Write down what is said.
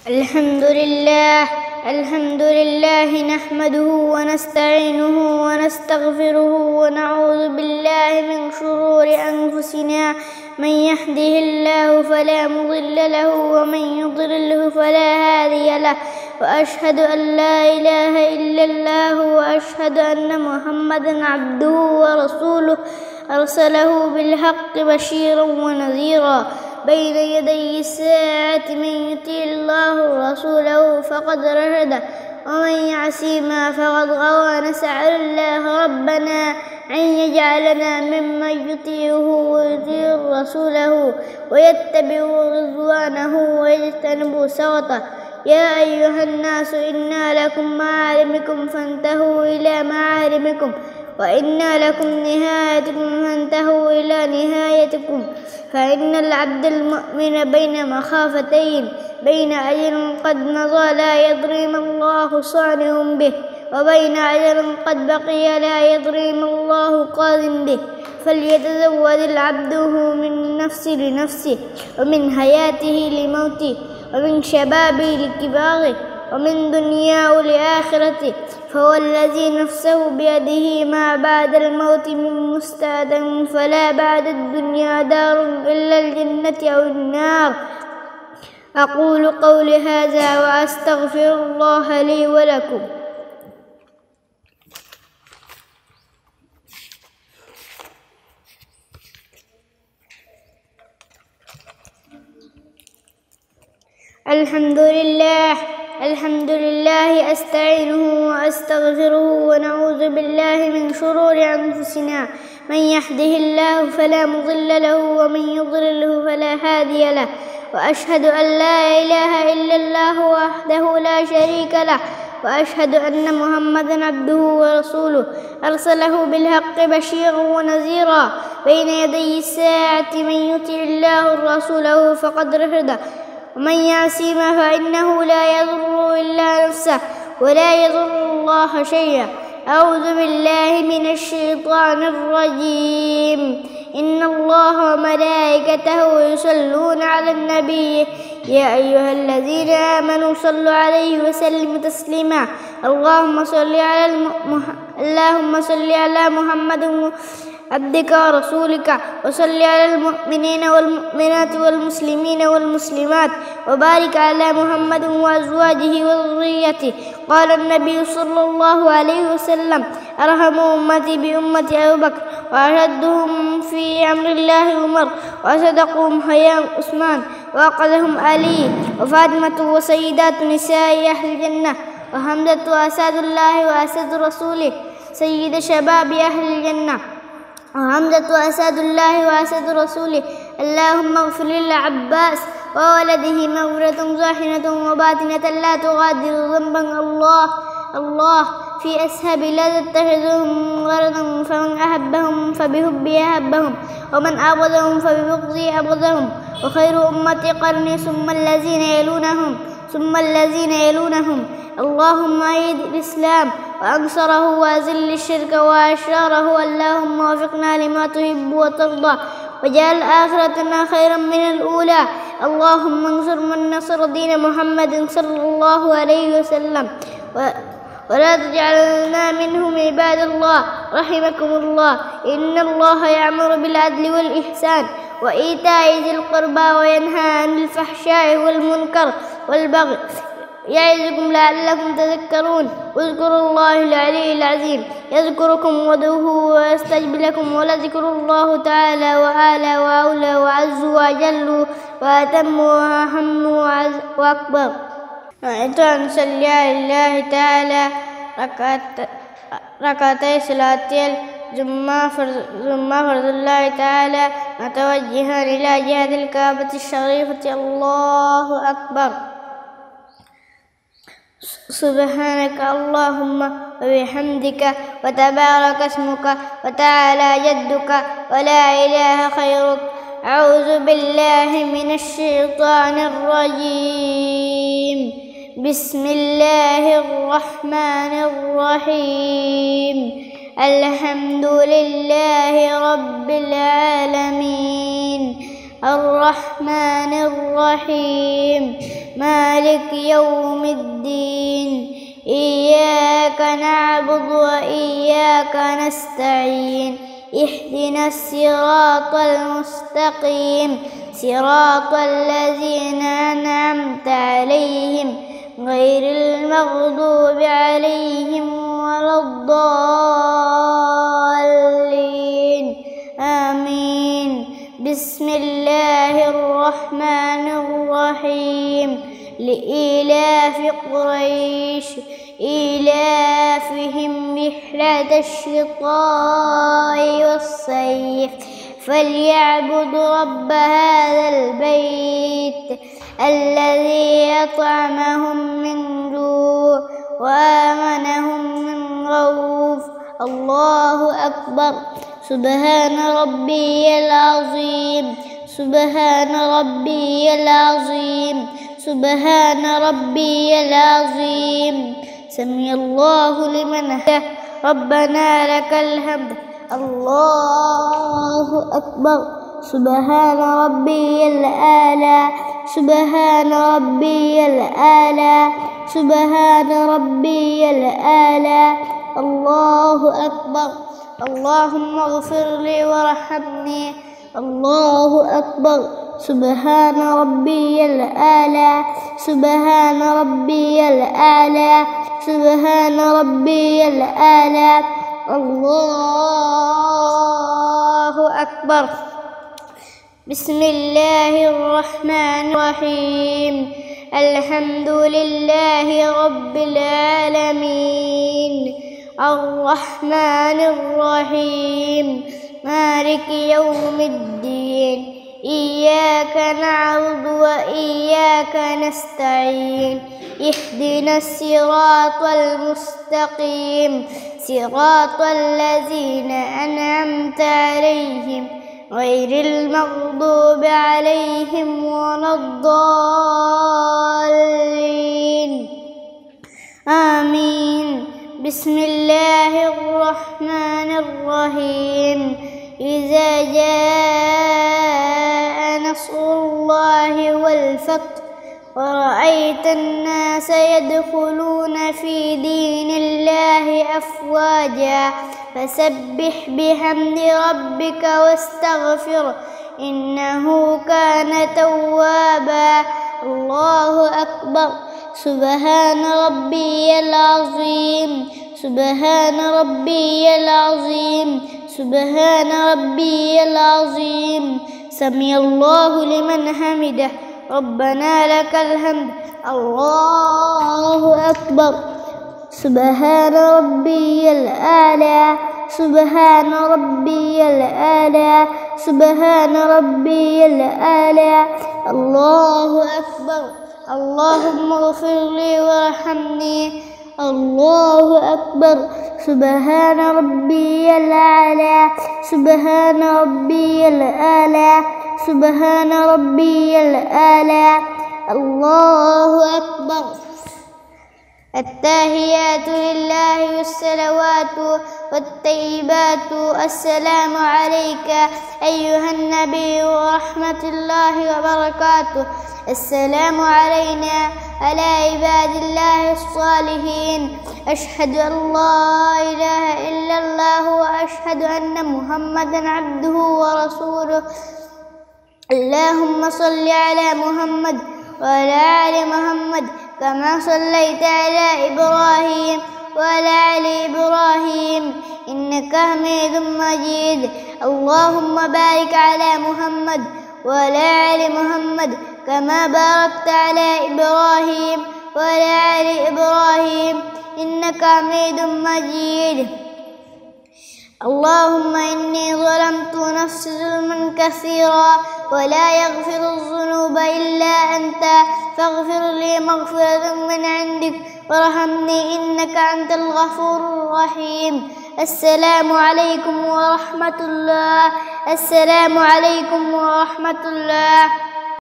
الحمد لله نحمده ونستعينه ونستغفره ونعوذ بالله من شرور أنفسنا. من يهده الله فلا مضل له ومن يضلله فلا هادي له، وأشهد أن لا إله إلا الله وأشهد أن محمدا عبده ورسوله أرسله بالحق بشيرا ونذيرا بين يدي الساعة. من يطع الله ورسوله فقد رشد ومن يعصهما فقد غوى. نسأل الله ربنا أن يجعلنا ممن يطيعه ويطيع رسوله ويتبع رضوانه ويجتنب سخطه. يا أيها الناس إنا لكم معالمكم فانتهوا إلى معالمكم، وإنا لكم نهايتكم فانتهوا إلى نهايتكم. فإن العبد المؤمن بين مخافتين، بين أجل قد مضى لا يدري ما الله صانع به، وبين أجل قد بقي لا يدري ما الله قادم به. فليتزود العبد من نفسه لنفسه، ومن حياته لموته، ومن شبابه لكباره، ومن دنياه لآخرته. فهو الذي نفسه بيده ما بعد الموت من مستعد، فلا بعد الدنيا دار إلا الجنة أو النار. أقول قولي هذا وأستغفر الله لي ولكم. الحمد لله أستعينه وأستغفره ونعوذ بالله من شرور أنفسنا. من يهده الله فلا مضل له ومن يضلله فلا هادي له، وأشهد أن لا إله إلا الله وحده لا شريك له، وأشهد أن محمدا عبده ورسوله أرسله بالحق بشيرا ونذيرا بين يدي الساعة. من يطع الله ورسوله فقد رشد ومن يعصهما فإنه لا يضر إلا نفسه ولا يضر الله شيئا. أعوذ بالله من الشيطان الرجيم. إن الله وملائكته يصلون على النبي يا أيها الذين آمنوا صلوا عليه وسلموا تسليما. اللهم صل على محمد عبدك ورسولك، وصل على المؤمنين والمؤمنات والمسلمين والمسلمات، وبارك على محمد وأزواجه وذريته. قال النبي صلى الله عليه وسلم: أرحم أمتي بأمة أبي بكر، وأشدهم في أمر الله عمر، وأصدقهم حياء عثمان، وأقلهم علي وفاطمة، وسيدات نساء أهل الجنة، وحمزة أسد الله وأسد رسوله سيد شباب أهل الجنة، وحمزة أسد الله وأسد رسوله. اللهم اغفر للعباس وولده مغفرة ظاهرة وباطنة لا تغادر ذنبا. الله في أسهب لا تتخذهم غرضا، فمن أحبهم فبحبه أحبهم، ومن أبغضهم فببغضه أبغضهم. وخير أمتي قرني ثم الذين يلونهم ثم الذين يلونهم. اللهم أيد الإسلام وأنصره وأذل الشرك وأشراره. اللهم وفقنا لما تحب وترضى، وجعل آخرتنا خيرا من الأولى. اللهم انصر من نصر دين محمد صلى الله عليه وسلم، ولا تجعلنا منهم عباد الله رحمكم الله. إن الله يأمر بالعدل والإحسان وإيتاء ذي القربى وينهى عن الفحشاء والمنكر والبغي يعظكم لعلكم تذكرون. اذكروا الله العلي العظيم يذكركم وادعوه ويستجب لكم، ولذكر الله تعالى وأعلى وأولى وعز وأجل وأتم وأهم وأكبر. نويت أن أصلي لله تعالى ركعتي صلاة الجمعة فرض الله تعالى، متوجها إلى جهة الكعبة الشريفة. الله أكبر. سبحانك اللهم وبحمدك، وتبارك اسمك، وتعالى جدك، ولا إله خيرك. أعوذ بالله من الشيطان الرجيم. بسم الله الرحمن الرحيم. الحمد لله رب العالمين، الرحمن الرحيم، مالك يوم الدين إياك نعبد وإياك نستعين اهدنا الصراط المستقيم صراط الذين أنعمت عليهم غير المغضوب عليهم ولا الضالين آمين. بسم الله الرحمن الرحيم. لإيلاف قريش إيلافهم رحلة الشتاء والصيف فليعبدوا رب هذا البيت الذي أطعمهم من جوع وآمنهم من خوف. الله أكبر. سبحان ربي العظيم سبحان ربي العظيم سبحان ربي العظيم. سمع الله لمن حمده ربنا لك الحمد. الله أكبر. سبحان ربي الأعلى سبحان ربي الأعلى سبحان ربي الأعلى. الله أكبر. اللهم اغفر لي وارحمني. الله أكبر. سبحان ربي الأعلى سبحان ربي الأعلى سبحان ربي الأعلى. الله أكبر. بسم الله الرحمن الرحيم. الحمد لله رب العالمين الرحمن الرحيم مالك يوم الدين إياك نعبد وإياك نستعين اهدنا الصراط المستقيم صراط الذين أنعمت عليهم غير المغضوب عليهم ولا الضالين آمين. بسم الله الرحمن الرحيم. إذا جاء نصر الله والفتح ورأيت الناس يدخلون في دين الله أفواجا فسبح بحمد ربك واستغفره إنه كان توابا. الله أكبر. سبحان ربي العظيم سبحان ربي العظيم سبحان ربي العظيم. سمع الله لمن حمده ربنا لك الحمد. الله أكبر. سبحان ربي الأعلى سبحان ربي الأعلى سبحان ربي الأعلى. الله أكبر. اللهم اغفر لي وارحمني. الله أكبر. سبحان ربي الأعلى سبحان ربي الأعلى سبحان ربي الأعلى. الله أكبر. التحيات لله والصلوات والطيبات. السلام عليك أيها النبي ورحمة الله وبركاته. السلام علينا على عباد الله الصالحين. أشهد أن لا إله إلا الله وأشهد أن محمدا عبده ورسوله. اللهم صل على محمد وعلى آل محمد كما صليت على إبراهيم وعلى آل إبراهيم إنك حميد مجيد. اللهم بارك على محمد وعلى آل محمد كما باركت على إبراهيم وعلى آل إبراهيم إنك حميد مجيد. اللهم إني ظلمت نفسي ظلما كثيرا ولا يغفر الذنوب إلا أنت فاغفر لي مغفرة من عندك وارحمني إنك أنت الغفور الرحيم. السلام عليكم ورحمة الله. السلام عليكم ورحمة الله.